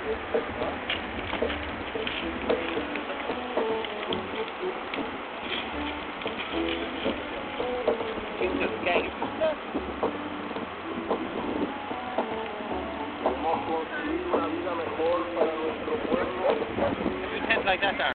Como construir una vida mejor para nuestro pueblo. Like that there.